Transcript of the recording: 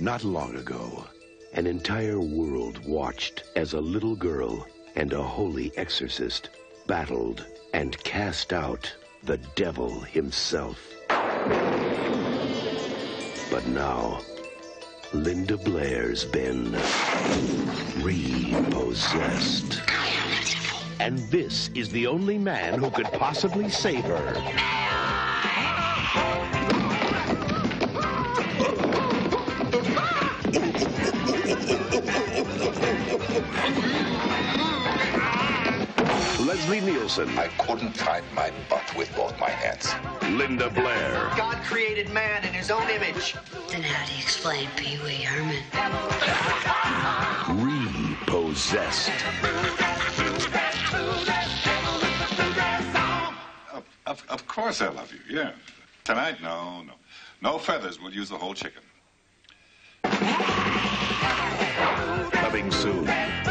Not long ago, an entire world watched as a little girl and a holy exorcist battled and cast out the devil himself. But now, Linda Blair's been repossessed. And this is the only man who could possibly save her. Leslie Nielsen. I couldn't find my butt with both my hands. Linda Blair. God created man in his own image. Then how do you explain Pee Wee Herman? Repossessed. Of course I love you, yeah. Tonight, no. No feathers, we'll use the whole chicken. Coming soon.